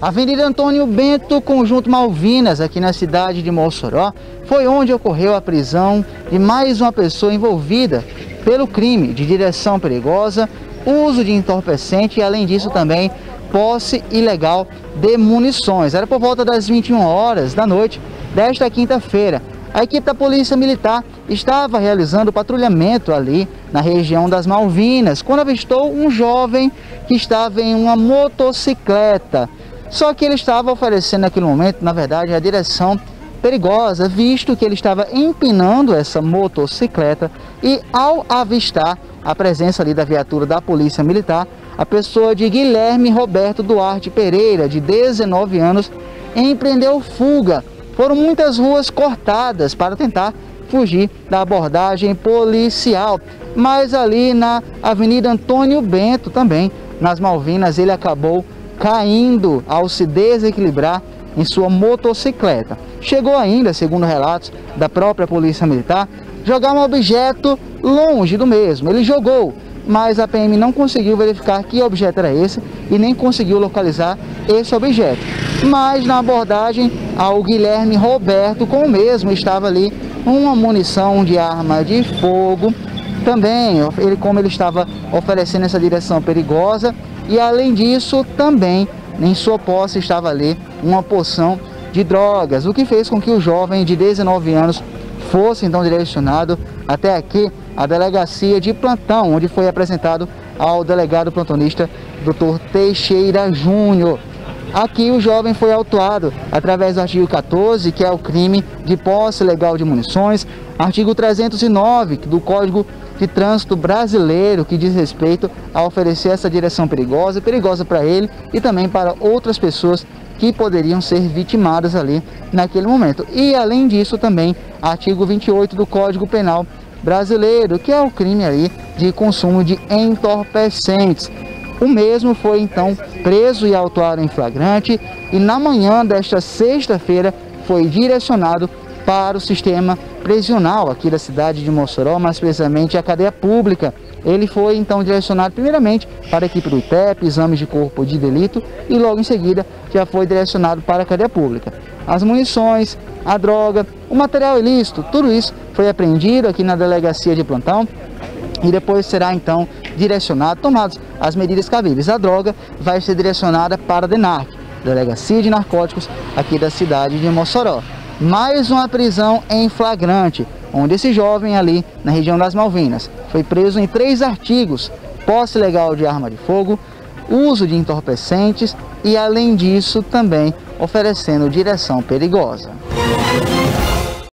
Avenida Antônio Bento, Conjunto Malvinas, aqui na cidade de Mossoró, foi onde ocorreu a prisão de mais uma pessoa envolvida pelo crime de direção perigosa, uso de entorpecente e, além disso, também posse ilegal de munições. Era por volta das 21 horas da noite desta quinta-feira. A equipe da Polícia Militar estava realizando patrulhamento ali na região das Malvinas, quando avistou um jovem que estava em uma motocicleta. Só que ele estava oferecendo naquele momento, na verdade, a direção perigosa, visto que ele estava empinando essa motocicleta e, ao avistar a presença ali da viatura da Polícia Militar, a pessoa de Guilherme Roberto Duarte Pereira, de 19 anos, empreendeu fuga. Foram muitas ruas cortadas para tentar fugir da abordagem policial, mas ali na Avenida Antônio Bento também, nas Malvinas, ele acabou caindo ao se desequilibrar em sua motocicleta. Chegou ainda, segundo relatos da própria Polícia Militar, jogar um objeto longe do mesmo. Ele jogou, mas a PM não conseguiu verificar que objeto era esse e nem conseguiu localizar esse objeto. Mas na abordagem ao Guilherme Roberto, com o mesmo estava ali uma munição de arma de fogo. Também, como ele estava oferecendo essa direção perigosa, e além disso, também em sua posse estava ali uma porção de drogas, o que fez com que o jovem de 19 anos fosse então direcionado até aqui a delegacia de plantão, onde foi apresentado ao delegado plantonista Dr. Teixeira Júnior. Aqui o jovem foi autuado através do artigo 14, que é o crime de posse ilegal de munições, artigo 309 do Código de Trânsito Brasileiro, que diz respeito a oferecer essa direção perigosa para ele e também para outras pessoas que poderiam ser vitimadas ali naquele momento. E além disso também, artigo 28 do Código Penal Brasileiro, que é o crime aí de consumo de entorpecentes. O mesmo foi então preso e autuado em flagrante e na manhã desta sexta-feira foi direcionado para o sistema prisional aqui da cidade de Mossoró, mais precisamente a cadeia pública. Ele foi então direcionado primeiramente para a equipe do ITEP, exames de corpo de delito, e logo em seguida já foi direcionado para a cadeia pública. As munições, a droga, o material ilícito, tudo isso foi apreendido aqui na delegacia de plantão e depois será então direcionado, tomadas as medidas cabíveis. A droga vai ser direcionada para a DENARC, Delegacia de Narcóticos aqui da cidade de Mossoró. Mais uma prisão em flagrante, onde esse jovem ali na região das Malvinas foi preso em 3 artigos: posse ilegal de arma de fogo, uso de entorpecentes e, além disso, também oferecendo direção perigosa.